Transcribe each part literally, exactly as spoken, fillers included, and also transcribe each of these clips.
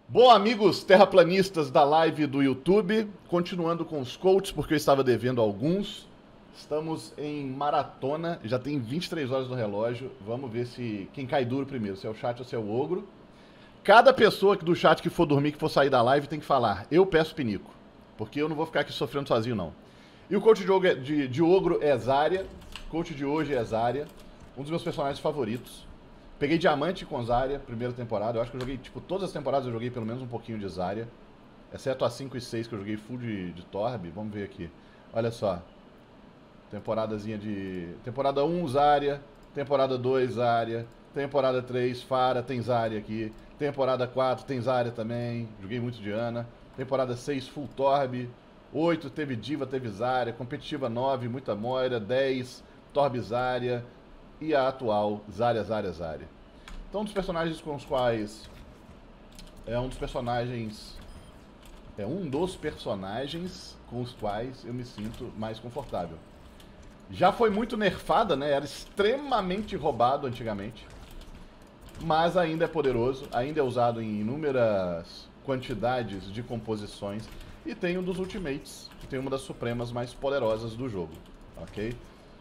Bom, amigos terraplanistas da live do YouTube, continuando com os coaches, porque eu estava devendo alguns. Estamos em maratona, já tem vinte e três horas no relógio. Vamos ver se quem cai duro primeiro, se é o chat ou se é o ogro. Cada pessoa do chat que for dormir, que for sair da live, tem que falar: eu peço pinico, porque eu não vou ficar aqui sofrendo sozinho, não. E o coach de ogro, é, de, de ogro é Zarya. O coach de hoje é Zarya, um dos meus personagens favoritos. Peguei diamante com Zarya, primeira temporada. Eu acho que eu joguei, tipo, todas as temporadas eu joguei pelo menos um pouquinho de Zarya. Exceto a cinco e seis que eu joguei full de, de Torb. Vamos ver aqui. Olha só. Temporadazinha de... Temporada um, Zarya. Temporada dois, Zarya. Temporada três, Pharah, tem Zarya aqui. Temporada quatro, tem Zarya também. Joguei muito de Ana. Temporada seis, full Torb. oito, teve Diva, teve Zarya. Competitiva nove, muita Moira. dez, Torb Zarya. E a atual, Zarya, Zarya, Zarya. Então, um dos personagens com os quais... É um dos personagens... É um dos personagens com os quais eu me sinto mais confortável. Já foi muito nerfada, né? Era extremamente roubado antigamente. Mas ainda é poderoso, ainda é usado em inúmeras quantidades de composições. E tem um dos ultimates, que tem uma das supremas mais poderosas do jogo. Ok?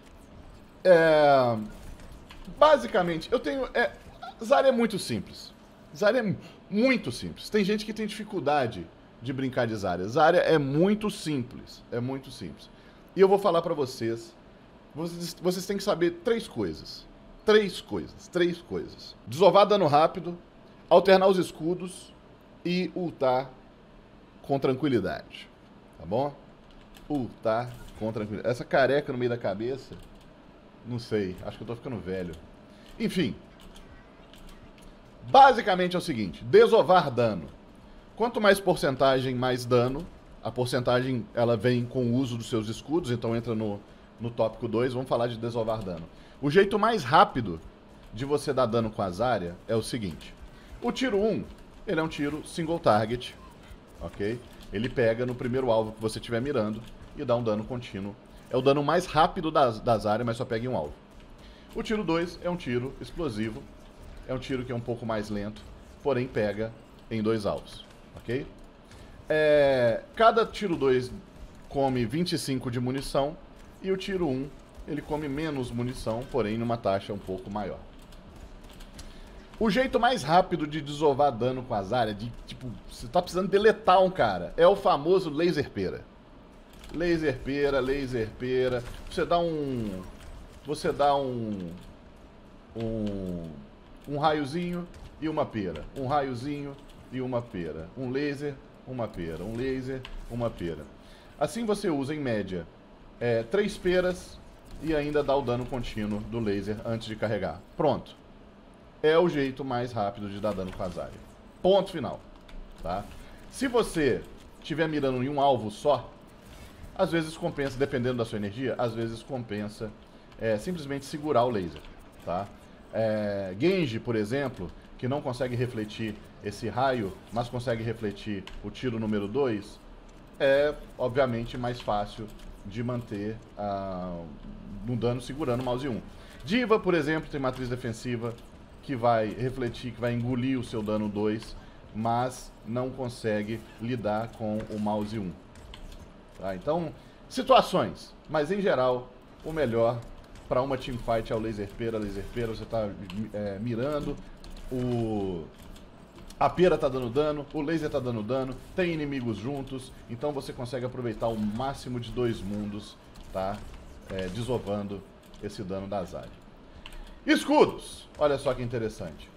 É... Basicamente, eu tenho... É, Zarya é muito simples. Zarya é muito simples. Tem gente que tem dificuldade de brincar de Zarya. Zarya é muito simples. É muito simples. E eu vou falar pra vocês... Vocês, vocês têm que saber três coisas. Três coisas. Três coisas. Desovar dano rápido, alternar os escudos e ultar com tranquilidade. Tá bom? Ultar com tranquilidade. Essa careca no meio da cabeça... Não sei, acho que eu tô ficando velho. Enfim. Basicamente é o seguinte, desovar dano. Quanto mais porcentagem, mais dano. A porcentagem, ela vem com o uso dos seus escudos, então entra no, no tópico dois. Vamos falar de desovar dano. O jeito mais rápido de você dar dano com a Zarya é o seguinte. O tiro um, ele é um tiro single target, ok? Ele pega no primeiro alvo que você estiver mirando e dá um dano contínuo. É o dano mais rápido da, da Zarya, mas só pega em um alvo. O tiro dois é um tiro explosivo. É um tiro que é um pouco mais lento, porém pega em dois alvos. Ok? É, cada tiro dois come vinte e cinco de munição. E o tiro um, ele come menos munição, porém numa taxa um pouco maior. O jeito mais rápido de desovar dano com a Zarya, de tipo, você tá precisando deletar um cara, é o famoso laser pera. Laser pera, laser pera. Você dá um... Você dá um... Um... Um raiozinho e uma pera. Um raiozinho e uma pera. Um laser, uma pera. Um laser, uma pera. Assim você usa, em média, é, três peras e ainda dá o dano contínuo do laser antes de carregar. Pronto. É o jeito mais rápido de dar dano com a Zarya. Ponto final. Tá? Se você estiver mirando em um alvo só, às vezes compensa, dependendo da sua energia, às vezes compensa é, simplesmente segurar o laser, tá? É, Genji, por exemplo, que não consegue refletir esse raio, mas consegue refletir o tiro número dois, é, obviamente, mais fácil de manter uh, um dano segurando o mouse um. Diva, por exemplo, tem matriz defensiva que vai refletir, que vai engolir o seu dano dois, mas não consegue lidar com o mouse um. Tá, então, situações, mas em geral, o melhor para uma teamfight é o laser pera, laser pera, você está é, mirando, o... a pera está dando dano, o laser está dando dano, tem inimigos juntos, então você consegue aproveitar o máximo de dois mundos, tá? É, desovando esse dano da Zarya. Escudos, olha só que interessante.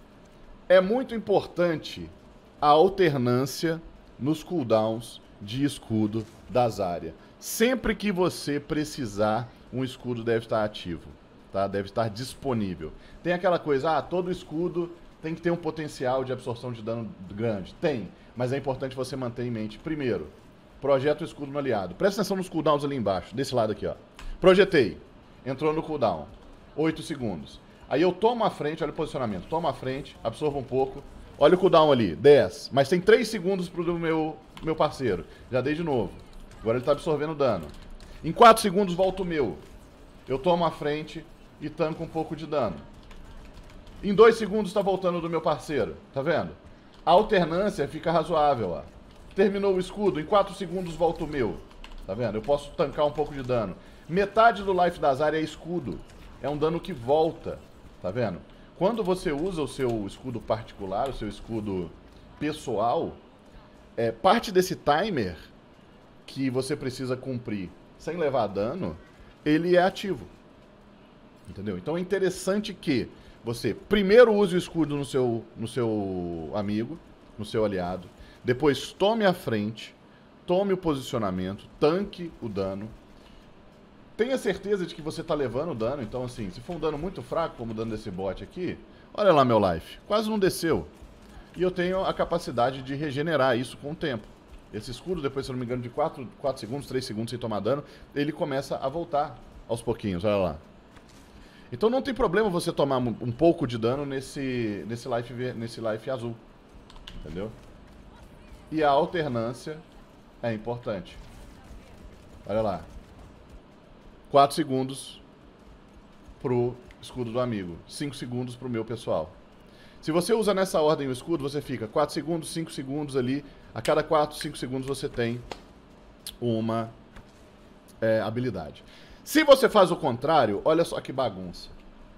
É muito importante a alternância nos cooldowns de escudo da Zarya. Sempre que você precisar, um escudo deve estar ativo, tá? Deve estar disponível. Tem aquela coisa, ah, todo escudo tem que ter um potencial de absorção de dano grande. Tem, mas é importante você manter em mente. Primeiro, projeta o escudo no aliado. Presta atenção nos cooldowns ali embaixo, desse lado aqui, ó. Projetei, entrou no cooldown, oito segundos. Aí eu tomo a frente, olha o posicionamento, tomo a frente, absorvo um pouco, olha o cooldown ali, dez, mas tem três segundos pro meu, meu parceiro. Já dei de novo. Agora ele está absorvendo dano. Em quatro segundos volta o meu. Eu tomo a frente e tanco um pouco de dano. Em dois segundos está voltando do meu parceiro. Tá vendo? A alternância fica razoável, ó. Terminou o escudo, em quatro segundos volta o meu. Tá vendo? Eu posso tancar um pouco de dano. Metade do life da Zarya é escudo. É um dano que volta. Tá vendo? Quando você usa o seu escudo particular, o seu escudo pessoal, é, parte desse timer que você precisa cumprir sem levar dano, ele é ativo. Entendeu? Então é interessante que você primeiro use o escudo no seu, no seu amigo, no seu aliado, depois tome a frente, tome o posicionamento, tanque o dano, tenha certeza de que você está levando o dano. Então assim, se for um dano muito fraco, como o dano desse bot aqui, olha lá meu life, quase não desceu. E eu tenho a capacidade de regenerar isso com o tempo. Esse escudo, depois, se eu não me engano, de quatro, quatro segundos, três segundos sem tomar dano, ele começa a voltar aos pouquinhos, olha lá. Então não tem problema você tomar um pouco de dano nesse, nesse, life, nesse life azul, entendeu? E a alternância é importante. Olha lá. quatro segundos pro escudo do amigo, cinco segundos pro meu pessoal. Se você usa nessa ordem o escudo, você fica quatro segundos, cinco segundos ali. A cada quatro, cinco segundos você tem uma é, habilidade. Se você faz o contrário, olha só que bagunça.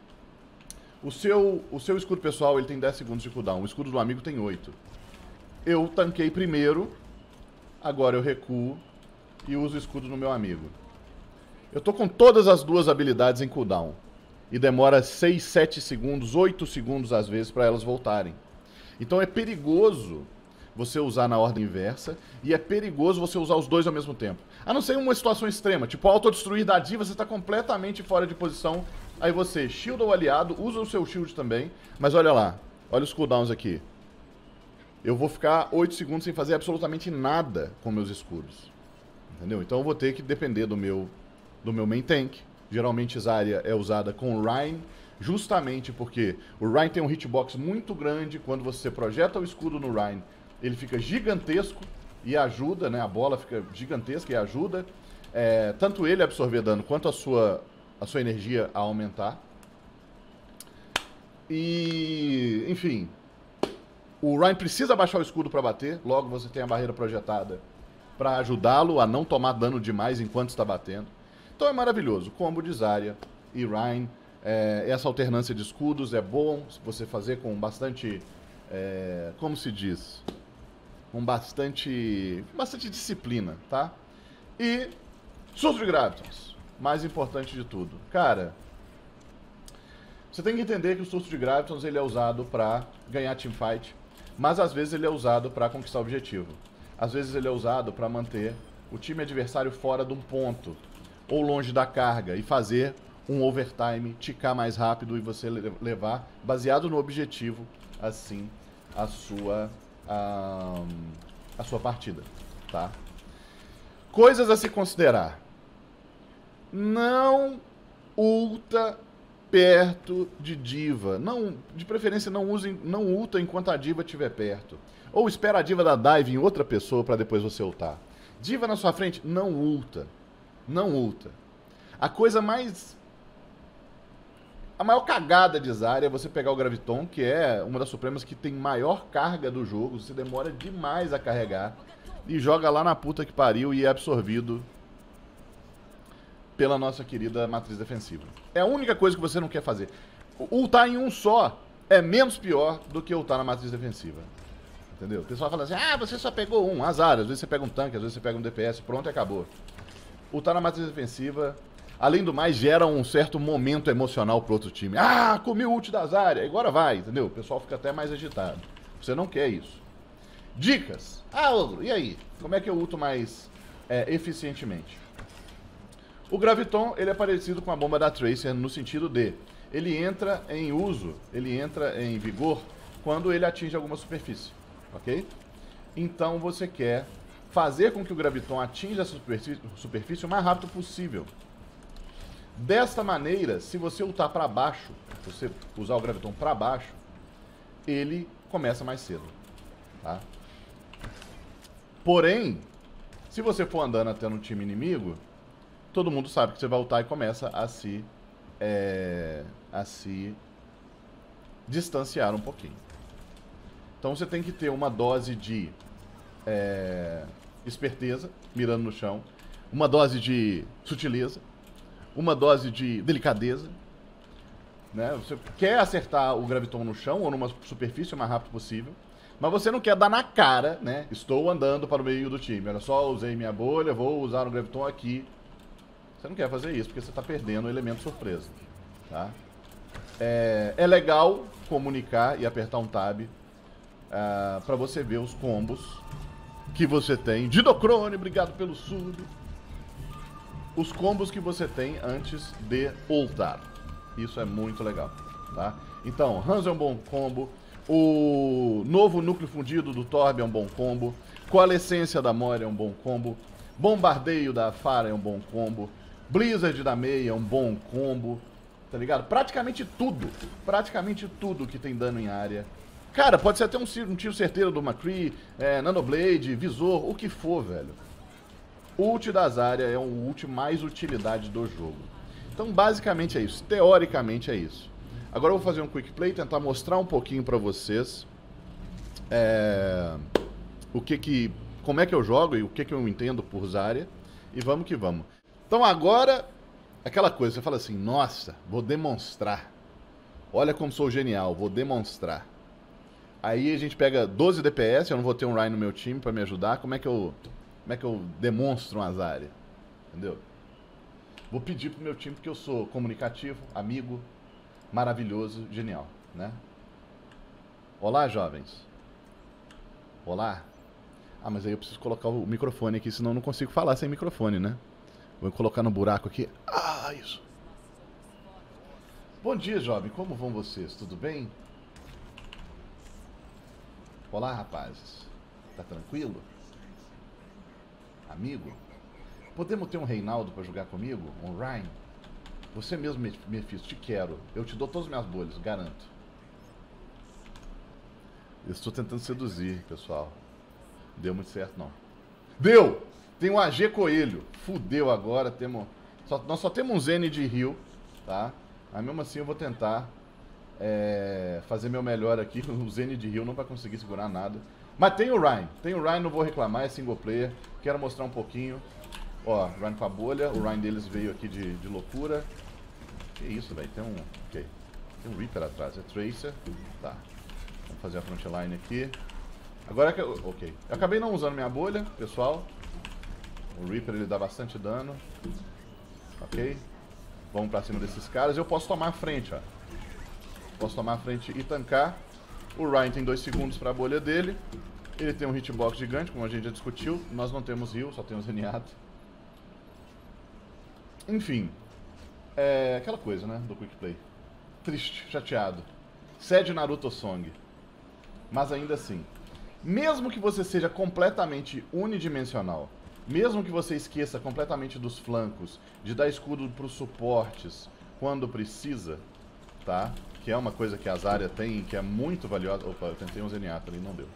O seu, o seu escudo pessoal ele tem dez segundos de cooldown, o escudo do amigo tem oito. Eu tanquei primeiro, agora eu recuo e uso o escudo no meu amigo. Eu tô com todas as duas habilidades em cooldown. E demora seis, sete segundos, oito segundos às vezes para elas voltarem. Então é perigoso você usar na ordem inversa e é perigoso você usar os dois ao mesmo tempo. A não ser em uma situação extrema, tipo autodestruir da diva, você está completamente fora de posição, aí você shielda o aliado, usa o seu shield também, mas olha lá, olha os cooldowns aqui. Eu vou ficar oito segundos sem fazer absolutamente nada com meus escudos. Entendeu? Então eu vou ter que depender do meu, do meu main tank. Geralmente Zarya é usada com o Rein, justamente porque o Rein tem um hitbox muito grande. Quando você projeta o escudo no Rein, ele fica gigantesco e ajuda, né? A bola fica gigantesca e ajuda é, tanto ele a absorver dano quanto a sua, a sua energia a aumentar. E, enfim, o Rein precisa baixar o escudo para bater, logo você tem a barreira projetada para ajudá-lo a não tomar dano demais enquanto está batendo. Então é maravilhoso, combo de Zarya e Rein, é, essa alternância de escudos é bom você fazer com bastante, é, como se diz, com bastante, bastante disciplina, tá? E surto de Gravitons, mais importante de tudo. Cara, você tem que entender que o surto de Gravitons ele é usado para ganhar teamfight, mas às vezes ele é usado para conquistar o objetivo. Às vezes ele é usado para manter o time adversário fora de um ponto, ou longe da carga, e fazer um overtime, ticar mais rápido e você levar, baseado no objetivo, assim, a sua, a, a sua partida, tá? Coisas a se considerar. Não ulta perto de diva. Não, de preferência não use, não ulta enquanto a diva estiver perto. Ou espera a diva dar dive em outra pessoa para depois você ultar. Diva na sua frente, não ulta. Não ulta. A coisa mais... A maior cagada de Zarya é você pegar o Graviton, que é uma das supremas que tem maior carga do jogo. Você demora demais a carregar. E joga lá na puta que pariu e é absorvido pela nossa querida matriz defensiva. É a única coisa que você não quer fazer. Ultar em um só é menos pior do que ultar na matriz defensiva. Entendeu? O pessoal fala assim, ah, você só pegou um, azar. Às vezes você pega um tanque, às vezes você pega um D P S, pronto e acabou. Ultar na matriz defensiva, além do mais, gera um certo momento emocional pro outro time. Ah, comi o ult da Zarya, agora vai, entendeu? O pessoal fica até mais agitado. Você não quer isso. Dicas. Ah, Ogro, e aí? Como é que eu ulto mais é, eficientemente? O Graviton, ele é parecido com a bomba da Tracer no sentido de... Ele entra em uso, ele entra em vigor quando ele atinge alguma superfície, ok? Então você quer fazer com que o Graviton atinja a superfície, superfície o mais rápido possível. Desta maneira, se você ultar para baixo, se você usar o Graviton para baixo, ele começa mais cedo, tá? Porém, se você for andando até no time inimigo, todo mundo sabe que você vai ultar e começa a se, é, a se distanciar um pouquinho. Então você tem que ter uma dose de é, esperteza, mirando no chão, uma dose de sutileza, uma dose de delicadeza, né? Você quer acertar o graviton no chão ou numa superfície o mais rápido possível, mas você não quer dar na cara, né? Estou andando para o meio do time, olha só, usei minha bolha, vou usar o graviton aqui. Você não quer fazer isso, porque você está perdendo o elemento surpresa, tá? É, é legal comunicar e apertar um tab uh, para você ver os combos que você tem. Didocrone, obrigado pelo sub. Os combos que você tem antes de ultar. Isso é muito legal, tá? Então, Hans é um bom combo. O novo núcleo fundido do Torb é um bom combo. Coalescência da Moira é um bom combo. Bombardeio da Fara é um bom combo. Blizzard da Mei é um bom combo. Tá ligado? Praticamente tudo. Praticamente tudo que tem dano em área. Cara, pode ser até um, um tiro certeiro do McCree, é, Nanoblade, Visor, o que for, velho. Ult da Zarya é um ult mais utilidade do jogo. Então, basicamente é isso. Teoricamente é isso. Agora eu vou fazer um quick play, tentar mostrar um pouquinho pra vocês é, o que que, como é que eu jogo e o que que eu entendo por Zarya. E vamos que vamos. Então agora, aquela coisa, você fala assim, nossa, vou demonstrar. Olha como sou genial, vou demonstrar. Aí a gente pega doze D P S, eu não vou ter um Ryan no meu time pra me ajudar. Como é que eu, como é que eu demonstro uma Zarya? Entendeu? Vou pedir pro meu time porque eu sou comunicativo, amigo, maravilhoso, genial, né? Olá, jovens. Olá. Ah, mas aí eu preciso colocar o microfone aqui, senão eu não consigo falar sem microfone, né? Vou colocar no buraco aqui. Ah, isso. Bom dia, jovem. Como vão vocês? Tudo bem? Olá, rapazes. Tá tranquilo? Amigo? Podemos ter um Reinaldo pra jogar comigo? Um Ryan? Você mesmo, Mephisto, te quero. Eu te dou todas as minhas bolhas, garanto. Eu estou tentando seduzir, pessoal. Deu muito certo, não. Deu! Tem um A G Coelho. Fudeu agora. Temos... Só, nós só temos um Zen de Rio, tá? Mas mesmo assim eu vou tentar é, fazer meu melhor aqui. O Zen de Rio não vai conseguir segurar nada. Mas tem o Ryan. Tem o Ryan, não vou reclamar, é single player. Quero mostrar um pouquinho. Ó, Ryan com a bolha. O Ryan deles veio aqui de, de loucura. Que isso, velho. Tem um... Ok. Tem um Reaper atrás. É Tracer. Tá. Vamos fazer a frontline aqui. Agora que eu... Ok. Eu acabei não usando minha bolha, pessoal. O Reaper, ele dá bastante dano. Ok. Vamos pra cima desses caras. Eu posso tomar a frente, ó. Posso tomar a frente e tancar. O Ryan tem dois segundos pra bolha dele. Ele tem um hitbox gigante, como a gente já discutiu. Nós não temos heal, só temos Zenyatta. Enfim. É aquela coisa, né? Do quick play. Triste, chateado. Sede Naruto Song. Mas ainda assim. Mesmo que você seja completamente unidimensional, mesmo que você esqueça completamente dos flancos, de dar escudo para os suportes quando precisa, tá? Que é uma coisa que a Zarya tem, que é muito valiosa. Opa, eu tentei um Zenyatta ali, não deu.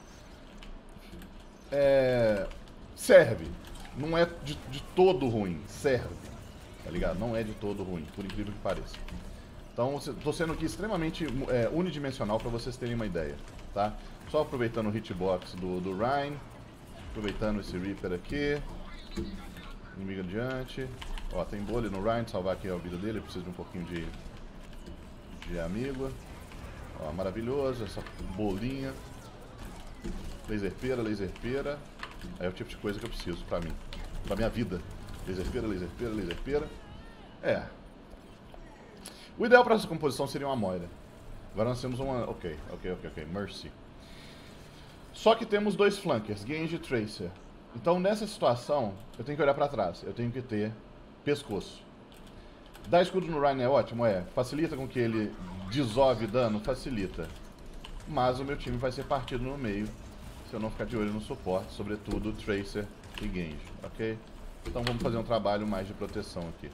É... Serve. Não é de, de todo ruim. Serve. Tá ligado? Não é de todo ruim, por incrível que pareça. Então, estou sendo aqui extremamente é, unidimensional para vocês terem uma ideia, tá? Só aproveitando o hitbox do, do Ryan, aproveitando esse Reaper aqui. Inimigo adiante. Ó, tem bolha no Ryan, salvar aqui a vida dele, precisa de um pouquinho de, de amigo. Ó, maravilhoso, essa bolinha. Laserpeira, laserpeira. É o tipo de coisa que eu preciso pra mim, pra minha vida. Laserpeira, laserpeira, laserpeira. É. O ideal para essa composição seria uma Moira. Agora nós temos uma... Ok, ok, ok, ok. Mercy. Só que temos dois flankers, Genji e Tracer. Então nessa situação, eu tenho que olhar pra trás. Eu tenho que ter pescoço. Dar escudo no Ryan é ótimo? É. Facilita com que ele dissolve dano? Facilita. Mas o meu time vai ser partido no meio se eu não ficar de olho no suporte, sobretudo Tracer e Genji, ok? Então vamos fazer um trabalho mais de proteção aqui.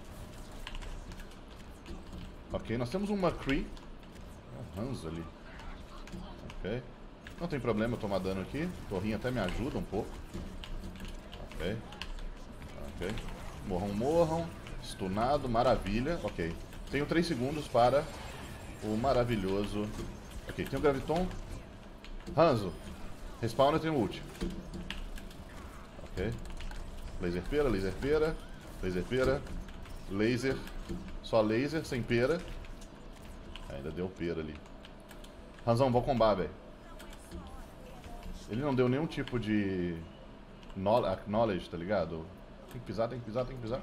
Ok, nós temos um McCree. É um Hans ali. Ok. Não tem problema eu tomar dano aqui. Torrinho até me ajuda um pouco. Ok. Ok. Morram, morram. Stunado, maravilha. Ok. Tenho três segundos para o maravilhoso... Ok, tem o Graviton. Hanzo, respawna e tem ult. Ok. Laser pera, laser pera, laser pera, laser, só laser, sem pera. Ainda deu pera ali. Hanzão, vou combar, velho. Ele não deu nenhum tipo de knowledge, tá ligado? Tem que pisar, tem que pisar, tem que pisar.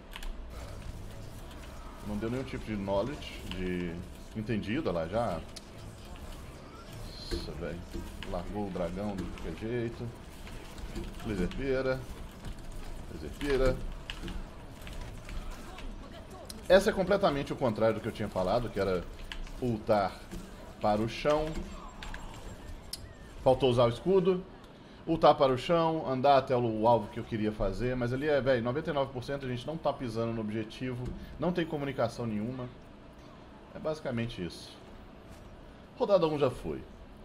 Não deu nenhum tipo de knowledge, de entendido, olha lá, já. Nossa, velho. Largou o dragão de qualquer jeito. Laser pera. Laser pera. Essa é completamente o contrário do que eu tinha falado, que era ultar para o chão. Faltou usar o escudo. Ultar para o chão, andar até o alvo que eu queria fazer, mas ali é, velho, noventa e nove por cento a gente não tá pisando no objetivo, não tem comunicação nenhuma. É basicamente isso. Rodada um já foi.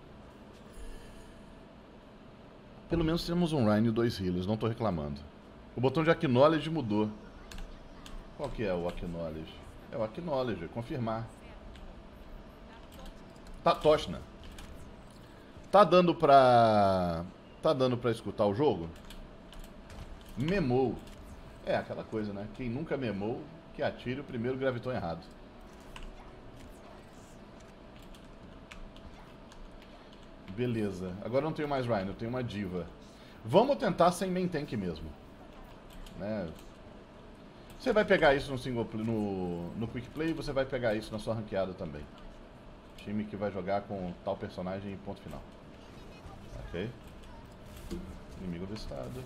Pelo menos temos um Rhine e dois healers, não tô reclamando. O botão de Acknowledge mudou. Qual que é o Acknowledge? É o Acknowledge, é confirmar. Tá, Toshna. Tá dando pra... Tá dando pra escutar o jogo? Memou. É aquela coisa, né? Quem nunca memou, que atire o primeiro graviton errado. Beleza. Agora eu não tenho mais Rhino, eu tenho uma diva. Vamos tentar sem main tank mesmo. Né? Você vai pegar isso no single play, no, no quick play, e você vai pegar isso na sua ranqueada também. Time que vai jogar com tal personagem e ponto final. Ok? Inimigo avistado.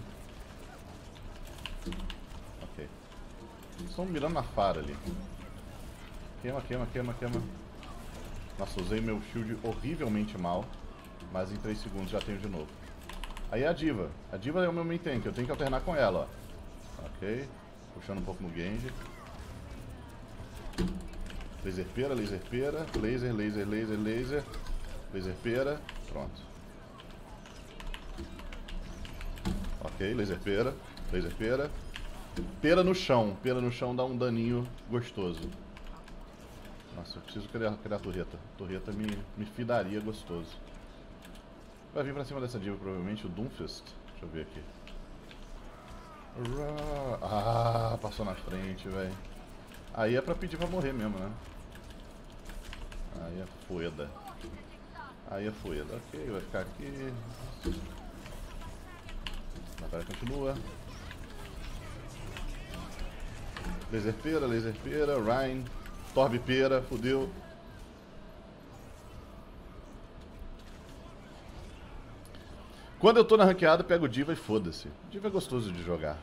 Ok. Estão mirando na Pharah ali. Queima, queima, queima, queima. Nossa, usei meu shield horrivelmente mal. Mas em três segundos já tenho de novo. Aí a diva. A diva é o meu main tank. Eu tenho que alternar com ela, ó. Ok. Puxando um pouco no Genji. Laser pera, laser pera. Laser, laser, laser, laser. Laser pera. Pronto. Ok, laser pera, laser pera. Pera no chão, pera no chão dá um daninho gostoso. Nossa, eu preciso criar, criar a torreta. A torreta me, me fidaria gostoso. Vai vir pra cima dessa diva provavelmente o Doomfist. Deixa eu ver aqui. Ah, passou na frente, velho. Aí é pra pedir pra morrer mesmo, né? Aí é foda. Aí é foda. Ok, vai ficar aqui. Batalha continua. Laser pera, laser pera, Rhine, Torb pera, fudeu. Quando eu tô na ranqueada, pego o Diva e foda-se. Diva é gostoso de jogar.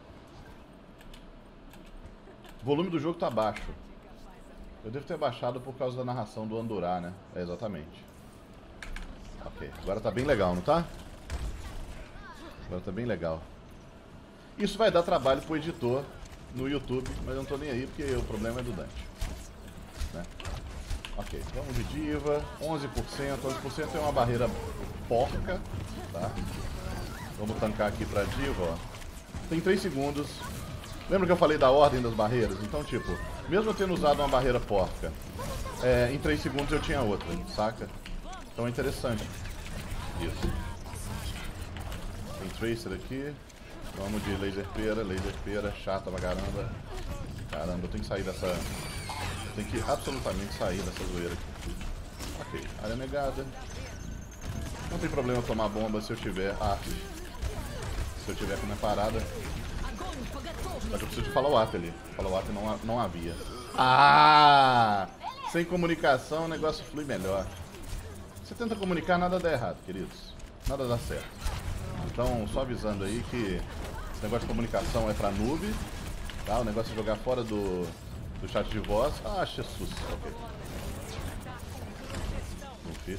O volume do jogo tá baixo. Eu devo ter baixado por causa da narração do Andorá, né? É, exatamente. Ok, agora tá bem legal, não tá? Agora tá bem legal. Isso vai dar trabalho pro editor no YouTube, mas eu não tô nem aí porque o problema é do Dante. Né? Ok, vamos de diva. onze por cento. onze por cento é uma barreira porca. Tá? Vamos tancar aqui pra diva, ó. Tem três segundos. Lembra que eu falei da ordem das barreiras? Então, tipo, mesmo eu tendo usado uma barreira porca, é, em três segundos eu tinha outra, saca? Então é interessante. Isso. Tem Tracer aqui. Vamos de laser pera, laser pera, chata pra caramba. Caramba, eu tenho que sair dessa... Eu tenho que absolutamente sair dessa zoeira aqui. Ok, área negada. Não tem problema eu tomar bomba se eu tiver... Ah, se eu tiver com minha parada. Só que eu preciso de follow-up ali. Follow-up não, não havia. Ah! Sem comunicação o negócio flui melhor. Você tenta comunicar, nada dá errado, queridos. Nada dá certo. Então, só avisando aí que esse negócio de comunicação é pra noob, tá? O negócio é jogar fora do, do chat de voz. Ah, Jesus. Ok. Não fiz.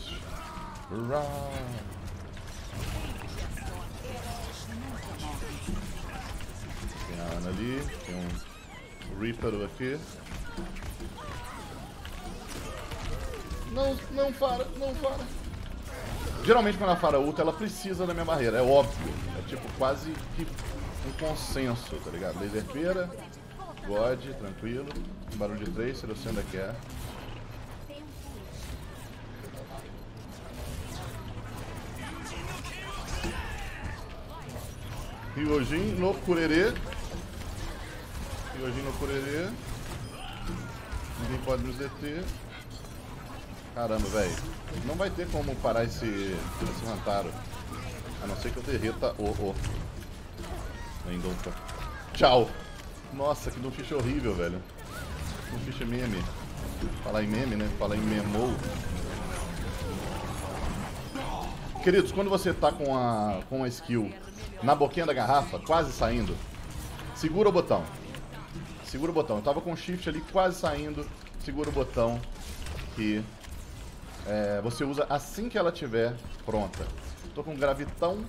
Tem a Ana ali, tem um Reaper aqui. Não, não para, não para. Geralmente quando a Pharah ulta, ela precisa da minha barreira, é óbvio. É tipo quase que um consenso, tá ligado? Laser pera, God, tranquilo. Barulho de Tracer, eu sei onde é que é. Ryojin no Kurere. Ryojin no Kurere. Ninguém pode nos deter. Caramba, velho. Não vai ter como parar esse, esse Hantaro. A não ser que eu derreta o... o. Mendonça. Tchau. Nossa, que Doomfist horrível, velho. Doomfist é meme. Falar em meme, né? Falar em memou. Queridos, quando você tá com a, com a skill na boquinha da garrafa, quase saindo, segura o botão. Segura o botão. Eu tava com o shift ali quase saindo. Segura o botão que é, você usa assim que ela estiver pronta. Tô com um gravitão.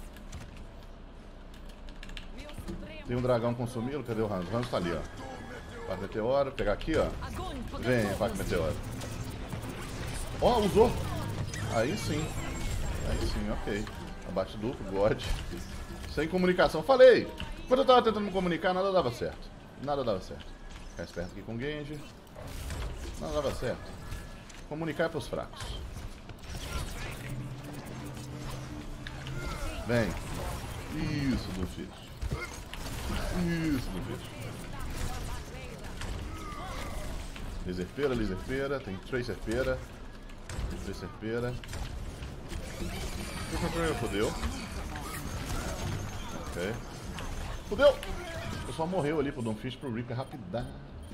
Tem um dragão consumido. Cadê o Hans? O Hans tá ali, ó. Faca meteora. Pegar aqui, ó. Vem, faca meteora. Ó, oh, usou. Aí sim. Aí sim, ok. Abate duplo, God. Sem comunicação. Falei! Quando eu tava tentando me comunicar, nada dava certo. Nada dava certo. Ficar esperto aqui com o Genji. Nada dava certo. Comunicar é pros fracos. Vem. Isso, Doomfist. Isso, Doomfist. Laserfeira, laserfeira. Tem tracerfeira. Tracerfeira. Fudeu. Ok. Fudeu! O pessoal morreu ali pro Doomfist, pro Reaper rapidão.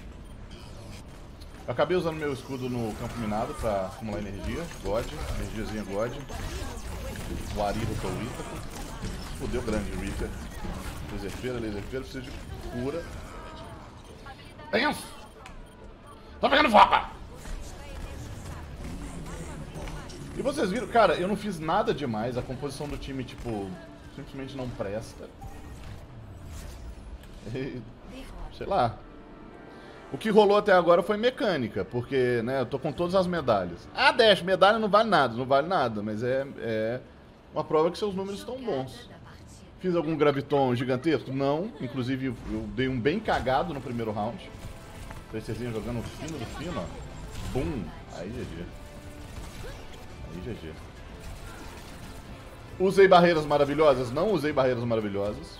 Eu acabei usando meu escudo no campo minado pra acumular energia. God, energiazinha God. O Ari do Itaco. Fudeu grande, Reaper. Laserfeira, laserfeira, precisa de cura. Tenso! Tá pegando fogo! E vocês viram, cara, eu não fiz nada demais, a composição do time, tipo, simplesmente não presta. E, sei lá. O que rolou até agora foi mecânica, porque, né, eu tô com todas as medalhas. Ah, Dash, medalha não vale nada, não vale nada, mas é, é uma prova que seus números estão bons. Fiz algum graviton gigantesco? Não, inclusive eu dei um bem cagado no primeiro round. Tracerzinho jogando o fino do fino, ó. Bum! Aí, G G. Aí, G G. Usei barreiras maravilhosas? Não usei barreiras maravilhosas.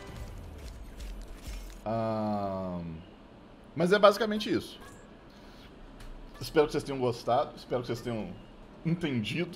Ah, mas é basicamente isso. Espero que vocês tenham gostado. Espero que vocês tenham entendido.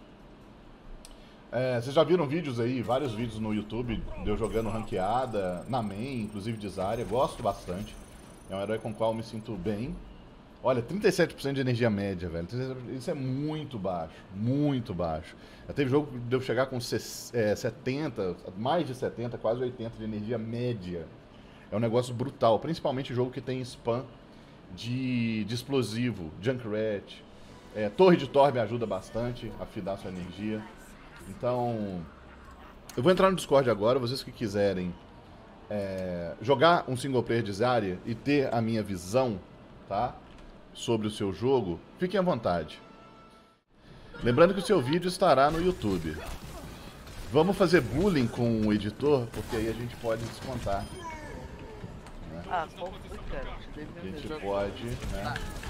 É, vocês já viram vídeos aí, vários vídeos no YouTube de eu jogando ranqueada, na main, inclusive de Zarya. Gosto bastante. É um herói com o qual eu me sinto bem. Olha, trinta e sete por cento de energia média, velho. Isso é muito baixo. Muito baixo. Já teve jogo de eu chegar com setenta, mais de setenta, quase oitenta de energia média. É um negócio brutal. Principalmente jogo que tem spam de, de explosivo, Junkrat. É, Torre de Thor me ajuda bastante a fidar sua energia. Então, eu vou entrar no Discord agora. Vocês que quiserem é, jogar um single player de Zarya e ter a minha visão, tá? Sobre o seu jogo, fiquem à vontade. Lembrando que o seu vídeo estará no YouTube. Vamos fazer bullying com o editor, porque aí a gente pode descontar. Né? Ah, pouco, a gente pode, né?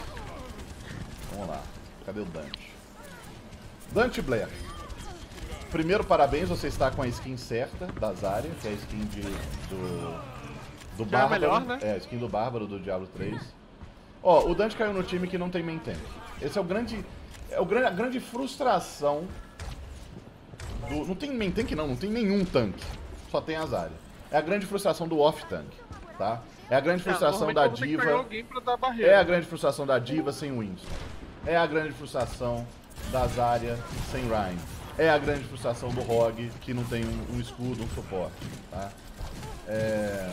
Vamos lá. Cadê o Dante? Dante Blair. Primeiro, parabéns, você está com a skin certa da Zarya, que é a skin de, do, do Bárbaro. É, melhor, né? É, a skin do Bárbaro do Diablo três. Ó, oh, o Dante caiu no time que não tem main tank. Esse é o grande... É o grande, a grande frustração do... Não tem main tank não, não tem nenhum tanque. Só tem a Zarya. É a grande frustração do off-tank, tá? É a grande frustração é, da diva... É a grande frustração da diva sem Winston. É a grande frustração da Zarya sem Rein. É a grande frustração do Rogue, que não tem um, um escudo, um suporte, tá? É...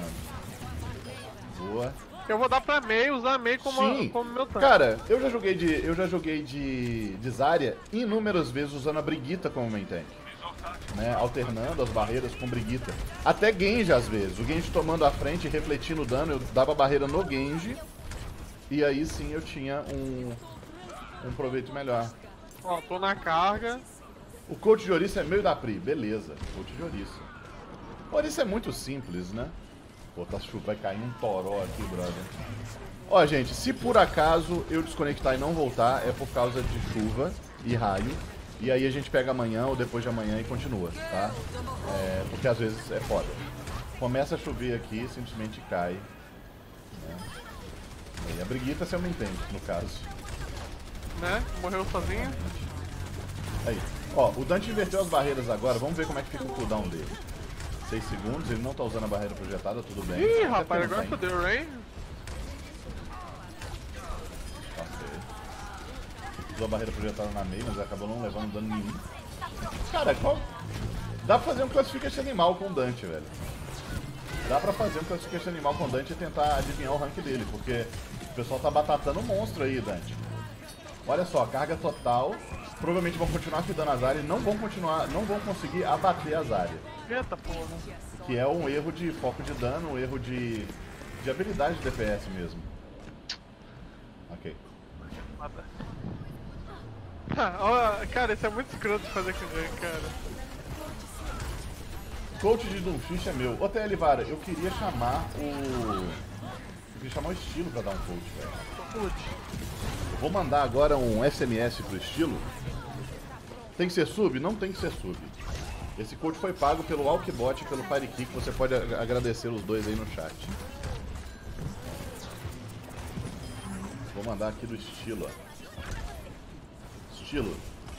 Boa. Eu vou dar pra meio, usar meio como, como meu tanque. Cara, eu já joguei de. Eu já joguei de, de Zarya inúmeras vezes usando a Brigitte como main tank. Né? Alternando as barreiras com Brigitte. Até Genji às vezes. O Genji tomando a frente e refletindo o dano, eu dava a barreira no Genji. E aí sim eu tinha um, um proveito melhor. Ó, tô na carga. O coach de Orisa é meio da Pri, beleza. Coach de Orisa. Orisa é muito simples, né? Pô, tá chuva, vai cair um toró aqui, brother. Ó, gente, se por acaso eu desconectar e não voltar, é por causa de chuva e raio. E aí a gente pega amanhã ou depois de amanhã e continua, tá? É, porque às vezes é foda. Começa a chover aqui, simplesmente cai. Né? E a Brigitte você não entende, no caso. Né? Morreu sozinho. Aí. Ó, o Dante inverteu as barreiras agora. Vamos ver como é que fica o cooldown dele. seis segundos, ele não tá usando a barreira projetada, tudo bem. Ih, rapaz, agora fodeu, Rain. Usou a barreira projetada na meia, mas acabou não levando dano nenhum. Cara, qual... dá pra fazer um classification animal com o Dante, velho. Dá pra fazer um classification animal com o Dante e tentar adivinhar o rank dele, porque o pessoal tá batatando um monstro aí, Dante. Olha só, carga total. Provavelmente vão continuar fidando as áreas e não vão continuar, não vão conseguir abater as áreas. Eita porra. Que é um erro de foco de dano, um erro de, de habilidade de D P S mesmo. Ok. Mata. Ah, cara, isso é muito escroto de fazer com ele, cara. Coach de Doomfist é meu. Ô T L Vara, eu queria chamar o... Eu queria chamar o estilo pra dar um coach, velho. Eu vou mandar agora um S M S pro estilo. Tem que ser sub? Não tem que ser sub. Esse coach foi pago pelo Alkbot e pelo Firekick. Você pode agradecer os dois aí no chat. Vou mandar aqui do estilo, ó. Estilo.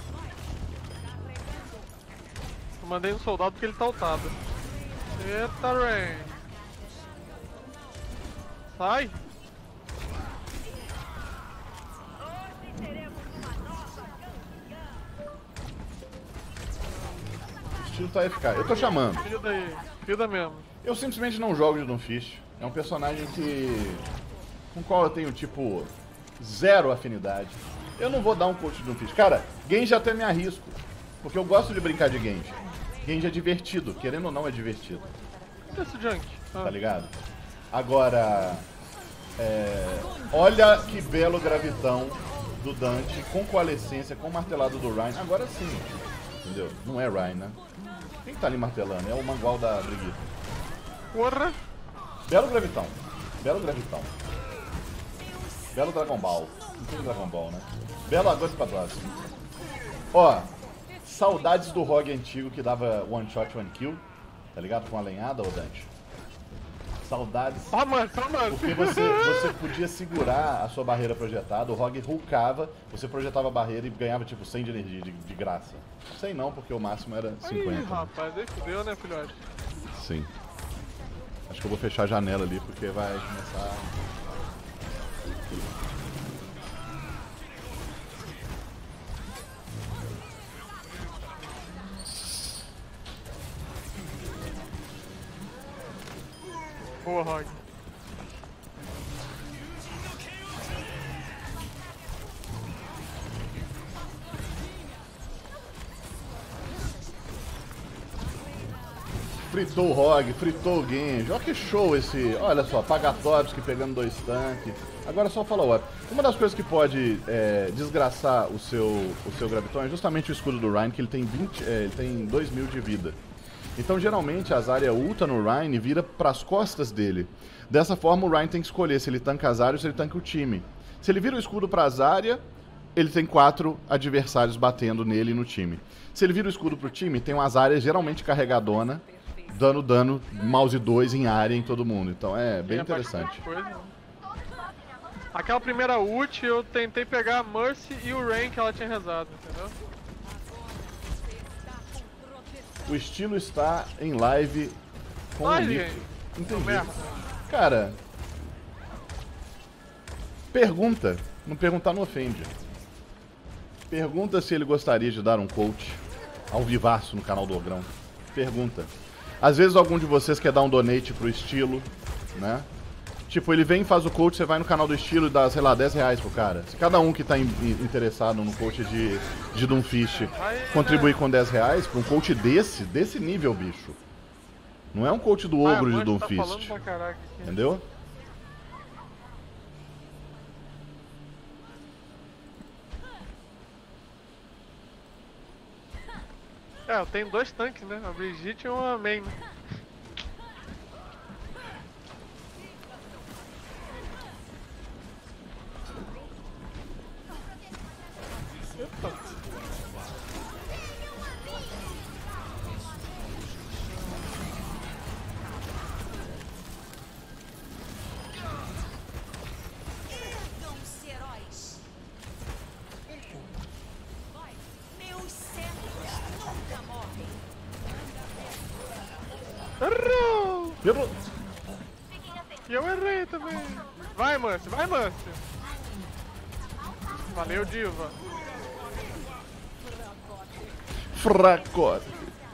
Eu mandei um soldado porque ele tá ultado. Eita, Rain. Sai. O estilo tá eficaz. Eu tô chamando. Fida aí. Fida mesmo. Eu simplesmente não jogo de Doomfist. É um personagem que... com o qual eu tenho, tipo, zero afinidade. Eu não vou dar um coach de Doomfist. Cara, Genji até me arrisco. Porque eu gosto de brincar de Genji. Genji é divertido. Querendo ou não, é divertido. Esse junk. Ah. Tá ligado? Agora... É... olha que belo gravitão do Dante. Com coalescência, com martelado do Rein. Agora sim. Entendeu? Não é Rein, né? Quem que tá ali martelando? É o mangual da Brigitte. Porra! Belo gravitão. Belo gravitão. Belo Dragon Ball. Não tem Dragon Ball, né? Belo agora pra trás. Ó, saudades do Rogue antigo que dava one shot, one kill. Tá ligado? Com a lenhada, ô Dante. Saudades. Só mano, só mano. Porque você, você podia segurar a sua barreira projetada, o Rogue hulkava, você projetava a barreira e ganhava tipo cem de energia de, de graça. cem não, porque o máximo era cinquenta. Ih, rapaz, aí fudeu, né, filhote? Sim. Acho que eu vou fechar a janela ali porque vai começar... Boa, Rogue. Fritou o Rogue, fritou o Genji. Olha que show esse... Olha só, Pagatórios que pegando dois tanques. Agora só follow up. Uma das coisas que pode é, desgraçar o seu, o seu Graviton é justamente o escudo do Rein, que ele tem, vinte, é, ele tem dois mil de vida. Então geralmente as áreas ulta no Rein vira pras costas dele. Dessa forma o Rein tem que escolher se ele tanca as áreas ou se ele tanca o time. Se ele vira o escudo pras áreas, ele tem quatro adversários batendo nele e no time. Se ele vira o escudo pro time, tem umas áreas geralmente carregadona, dando dano mouse dois em área em todo mundo. Então é bem interessante. Aquela primeira ult eu tentei pegar a Mercy e o Rain que ela tinha rezado, entendeu? O estilo está em live com Ai, o Nico. gente. Entendi. Cara, pergunta. Não perguntar não ofende. Pergunta se ele gostaria de dar um coach ao vivaço no canal do Ogrão. Pergunta. Às vezes algum de vocês quer dar um donate pro estilo, né? Tipo, ele vem e faz o coach, você vai no canal do estilo e dá, sei lá, dez reais pro cara. Se cada um que tá in interessado no coach de, de Doomfist contribuir com dez reais, pra um coach desse, desse nível, bicho. Não é um coach do ogro de Doomfist. Entendeu? É, eu tenho dois tanques, né? A Brigitte e uma main, né? Pelo... E eu errei também. Vai, Mance, vai, Mance. Valeu, Diva. Fracote.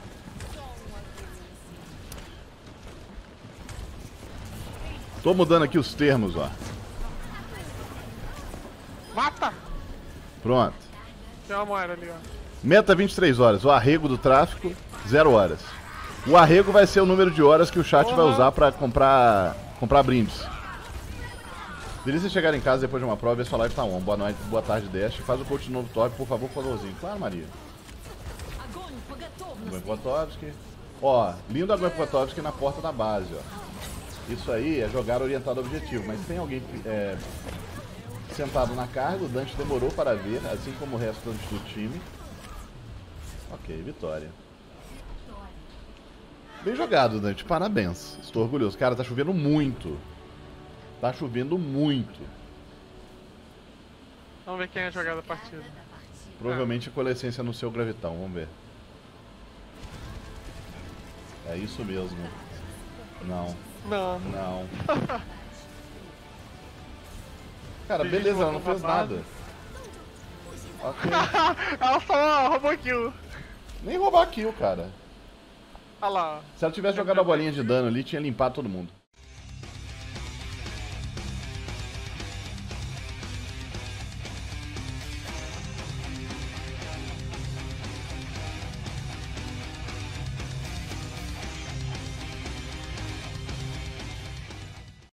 Tô mudando aqui os termos, ó. Mata! Pronto. Tem uma moeda ali, ó. Meta vinte e três horas. O arrego do tráfico, zero horas. O arrego vai ser o número de horas que o chat uhum. vai usar pra comprar, comprar brindes. Delícia chegar em casa depois de uma prova e ver sua live tá on. Boa noite, boa tarde, Dash. Faz o coach de novo top, por favor, favorzinho. Claro, Maria. Gwen Potovski. Ó, lindo a Gwen Potovski na porta da base, ó. Isso aí é jogar orientado ao objetivo, mas tem alguém é, sentado na carga, o Dante demorou para ver, assim como o resto do time. Ok, vitória. Bem jogado, Dante, parabéns. Estou orgulhoso. Cara, tá chovendo muito. Tá chovendo muito. Vamos ver quem é a jogada da partida. Provavelmente a coalescência no seu gravitão, vamos ver. É isso mesmo. Não. Não. Não. Cara, beleza, ela não fez nada. Ok. Ela só roubou kill. Nem roubar kill, cara. Olha lá. Se ela tivesse jogado a bolinha de dano ali, tinha limpado todo mundo.